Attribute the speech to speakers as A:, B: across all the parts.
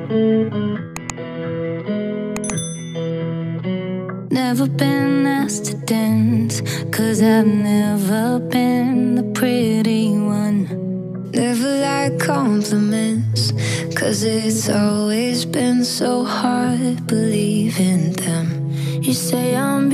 A: Never been asked to dance, 'cause I've never been the pretty one. Never like compliments, 'cause it's always been so hard believing them. You say I'm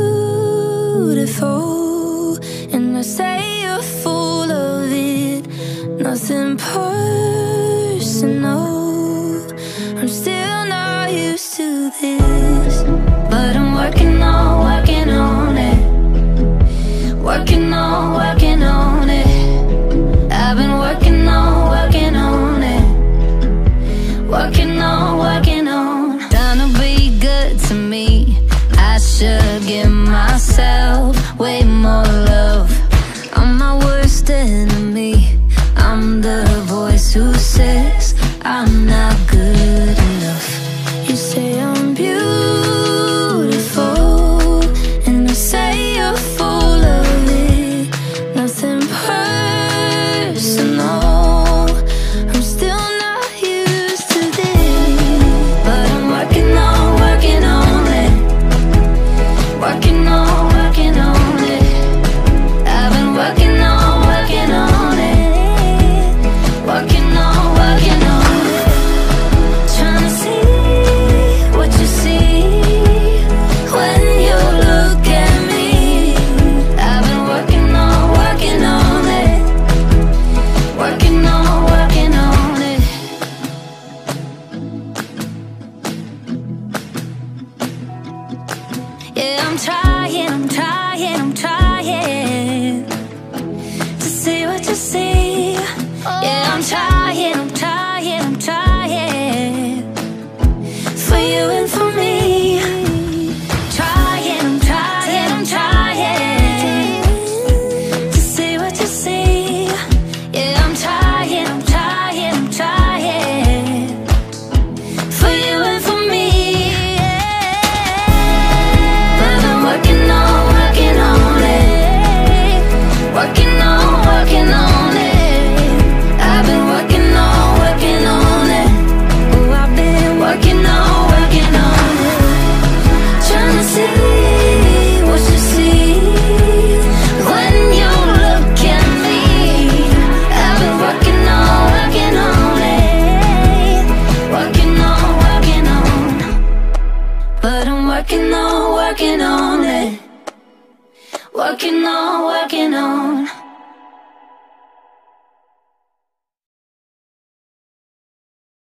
A: beautiful, and I say you're full of it. Nothing personal, I'm still not used to this. But I'm working on it. Working on it. I've been working on it. Working on. Trying to be good to me, I should give myself way more love. I'm my worst enemy. I'm the voice who says I'm not